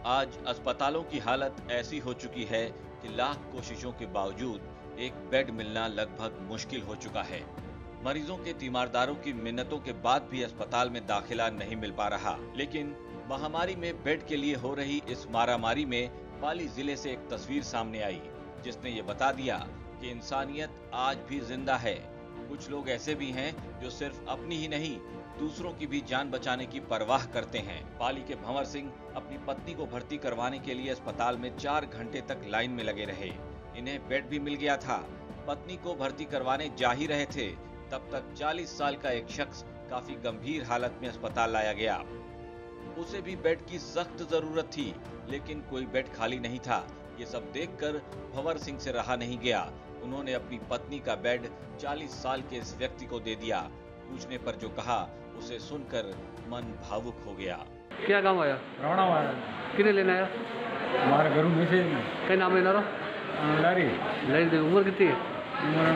आज अस्पतालों की हालत ऐसी हो चुकी है कि लाख कोशिशों के बावजूद एक बेड मिलना लगभग मुश्किल हो चुका है। मरीजों के तीमारदारों की मिन्नतों के बाद भी अस्पताल में दाखिला नहीं मिल पा रहा। लेकिन महामारी में बेड के लिए हो रही इस मारामारी में पाली जिले से एक तस्वीर सामने आई, जिसने ये बता दिया कि इंसानियत आज भी जिंदा है। कुछ लोग ऐसे भी हैं जो सिर्फ अपनी ही नहीं, दूसरों की भी जान बचाने की परवाह करते हैं। पाली के भंवर सिंह अपनी पत्नी को भर्ती करवाने के लिए अस्पताल में 4 घंटे तक लाइन में लगे रहे। इन्हें बेड भी मिल गया था। पत्नी को भर्ती करवाने जा ही रहे थे, तब तक 40 साल का एक शख्स काफी गंभीर हालत में अस्पताल लाया गया। उसे भी बेड की सख्त जरूरत थी, लेकिन कोई बेड खाली नहीं था। ये सब देखकर भंवर सिंह से रहा नहीं गया। उन्होंने अपनी पत्नी का बेड 40 साल के इस व्यक्ति को दे दिया। पूछने पर जो कहा, उसे सुनकर मन भावुक हो गया। क्या काम आया? रावणा आया। किने लेना आया? हमारे घर में से क्या नाम है नारो? लारी। लारी दे। उम्र कितनी है? उम्र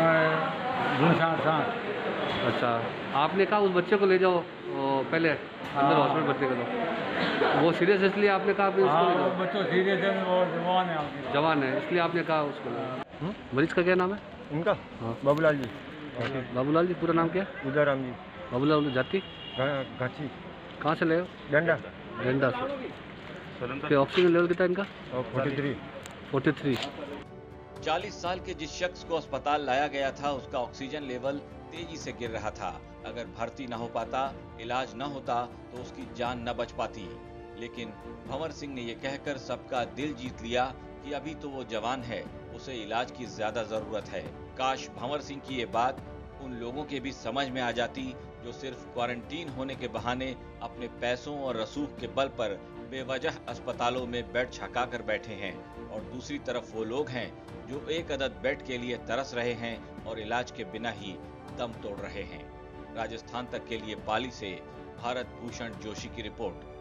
60। अच्छा, आपने कहा उस बच्चे को ले जाओ पहले अंदर हॉस्पिटल भर्ती करो। वो सीरियस है इसलिए आपने कहा उसको ले जाओ। बच्चों सीरियस है और जवान है। जवान है इसलिए आपने कहा उसको। मरीज का क्या नाम है? इनका हाँ, बाबूलाल जी। बाबूलाल जी। पूरा नाम क्या? उदयराम जी। बाबूलाल जाति? घाची। कहाँ से ले? डंडा। डंडा से। फिर ऑक्सीजन लेवल कितना इनका? 43। 40 साल के जिस शख्स को अस्पताल लाया गया था, उसका ऑक्सीजन लेवल तेजी से गिर रहा था। अगर भर्ती न हो पाता, इलाज न होता, तो उसकी जान न बच पाती। लेकिन भंवर सिंह ने यह कहकर सबका दिल जीत लिया कि अभी तो वो जवान है, उसे इलाज की ज्यादा जरूरत है। काश भंवर सिंह की ये बात उन लोगों के भी समझ में आ जाती जो सिर्फ क्वारंटीन होने के बहाने अपने पैसों और रसूख के बल पर बेवजह अस्पतालों में बेड छका कर बैठे हैं, और दूसरी तरफ वो लोग हैं जो एक अदद बेड के लिए तरस रहे हैं और इलाज के बिना ही दम तोड़ रहे हैं। राजस्थान तक के लिए पाली से भारत भूषण जोशी की रिपोर्ट।